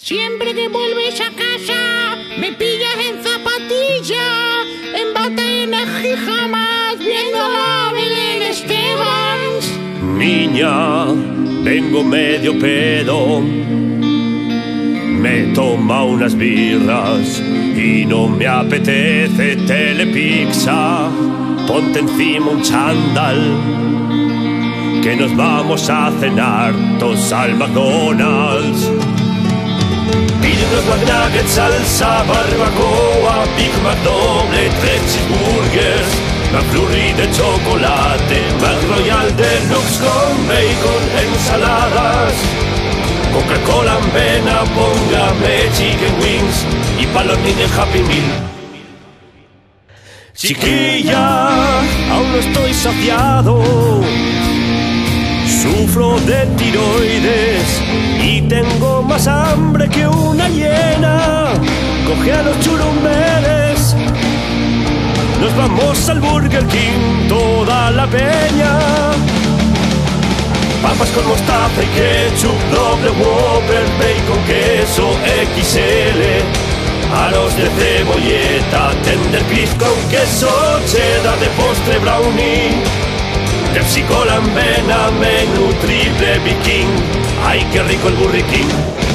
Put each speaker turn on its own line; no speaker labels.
Siempre que vuelves a casa, me pillas en zapatilla, en bata y en jamás, viendo a Belén Estebans.
Niña, vengo medio pedo, me toma unas birras y no me apetece telepizza. Ponte encima un chándal, que nos vamos a cenar todos al McDonald's. Pide unos McNuggets, salsa, barbacoa, Big Mac doble, 3 cheeseburgers, McFlurry de chocolate, McRoyal Deluxe con bacon, ensaladas, Coca-Cola en vena, póngame chicken wings y pa' los niños Happy Meal. Chiquilla, aún no estoy saciado, sufro de tiroides y tengo más hambre que una hiena. Coge a los churumbeles, nos vamos al Burger King, toda la peña. Papas con mostaza y ketchup, doble Whopper, bacon, queso XL, aros de cebolleta, tender crisp con queso cheddar, de postre brownie, Pepsi Cola en vena, menú triple Big King. ¡Ay, qué rico el Burger King!